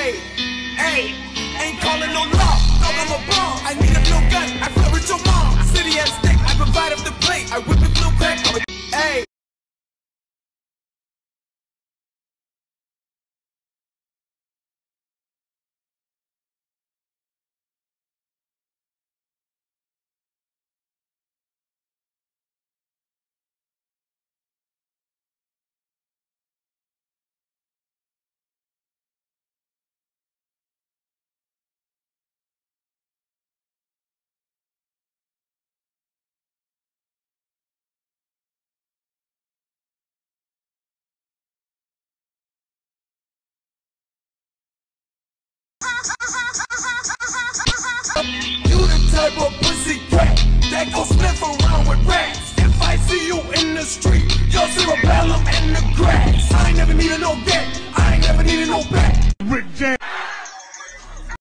Hey, hey, ain't calling no law. Dog, I'm a bomb. I need a blue gun. I flirt with your mom. City and stick. I provide up the plate. I whip the blue crack. Hey. You the type of pussy cat that go sniff around with rats. If I see you in the street, you'll cerebellum in the grass. I ain't never needed no get, I ain't never needed no back. Rick James.